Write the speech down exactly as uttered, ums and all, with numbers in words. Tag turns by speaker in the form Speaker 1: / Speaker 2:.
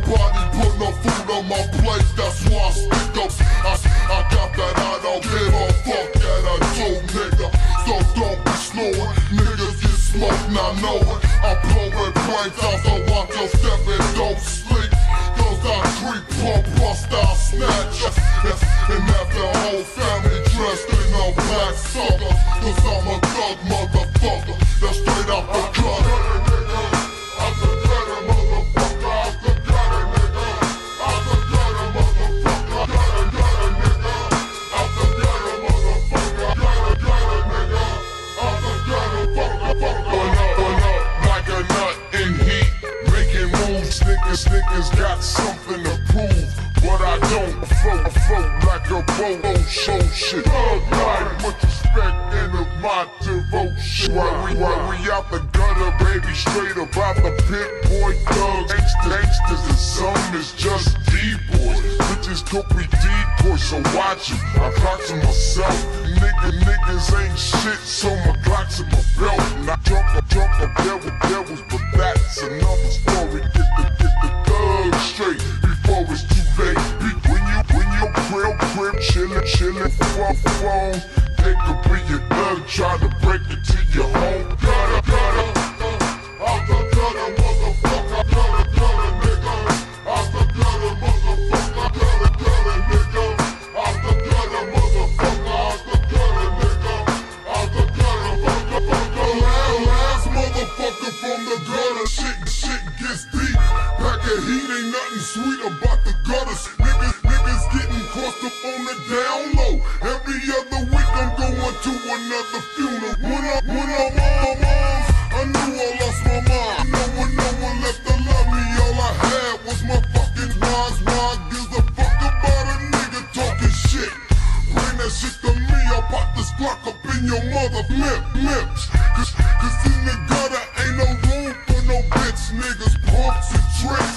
Speaker 1: nobody put no food on my plate, that's why I stick up. I, I got that I don't give a fuck that I do, nigga. So don't be slowing, niggas get smoked, now know it. I'm blowing brains out, so watch your step and don't sleep. Cause I creep, pump, bust, I'll snatch. Yes, and that's the whole family dressed in a black sucker. Cause I'm a thug motherfucker, that's straight out the gutter. Out the gutter, motherfucker, out the gutter, nigga. Out the gutter, motherfucker, gutter, gutter, nigga. Out the gutter, motherfucker, gutter, gutter, nigga. Out the gutter, fucker, fucker. Burn up, burn up like a nut in heat. Making moves, niggas, niggas got something to prove. But I don't float, float like a boat, oh show shit. Thug life, much respect and of my devotion. While we, while we out the gutter, baby, straight about the pit, boy, thugs, gangsters, gangsters, and some is just D-boys. Bitches could be decoys, so watch them. I clock to myself, nigga, niggas ain't shit, so my Glock's in my belt. And I drunk, I drunk, I devil, devils, but that's another story. Get the, get the thugs straight before it's too late. When you, when you grill, crib, chillin', chillin', phone, phone, they could be your thug, try to break it to your home. Gutter, gutter, out the gutter, motherfucker, gutter, gutter, nigga. Out the gutter, motherfucker, gutter, gutter, nigga. Out the gutter, motherfucker, out the gutter, nigga. Out the gutter, fucker, fucker. Last, last motherfucker from the gutter, shit, shit gets deep. Pack of heat, ain't nothing sweet about the gutters. Niggas, niggas getting crossed up on the down low. Every other week I'm going to another funeral. When I, when I'm on my mom's, I knew I lost my mind. No one, no one left to love me. All I had was my fucking wise. Why gives a fuck about a nigga talking shit? Bring that shit to me, I'll pop this Glock up in your mother lip, lips. Cause, cause in the gutter ain't no room for no bitch niggas, punks and tricks.